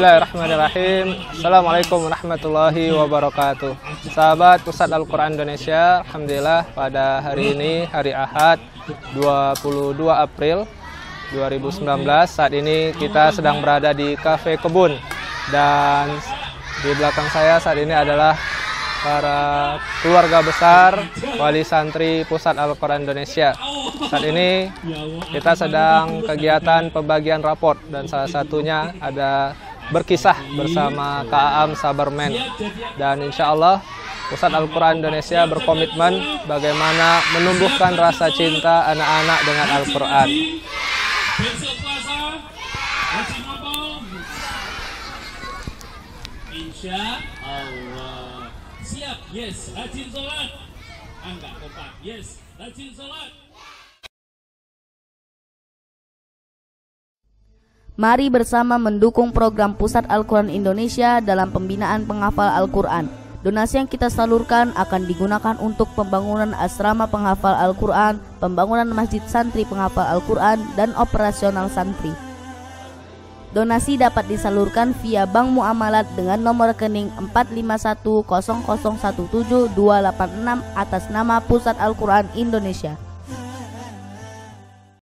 Bismillahirrahmanirrahim. Assalamualaikum warahmatullahi wabarakatuh. Sahabat Pusat Al-Quran Indonesia, alhamdulillah pada hari ini, hari Ahad 22 April 2019, saat ini kita sedang berada di Cafe Kebun, dan di belakang saya saat ini adalah para keluarga besar wali santri Pusat Al-Quran Indonesia. Saat ini kita sedang kegiatan pembagian raport, dan salah satunya ada berkisah bersama Kak Aam Sabarmen. Dan insya Allah Pusat Al-Quran Indonesia berkomitmen bagaimana menumbuhkan rasa cinta anak-anak dengan Al-Quran. Insya Allah. Siap, yes, rajin sholat. Enggak kompak, yes, rajin sholat. Mari bersama mendukung program Pusat Al-Quran Indonesia dalam pembinaan penghafal Al-Quran. Donasi yang kita salurkan akan digunakan untuk pembangunan asrama penghafal Al-Quran, pembangunan masjid santri penghafal Al-Quran, dan operasional santri. Donasi dapat disalurkan via bank muamalat dengan nomor rekening 45100172286 atas nama Pusat Al-Quran Indonesia.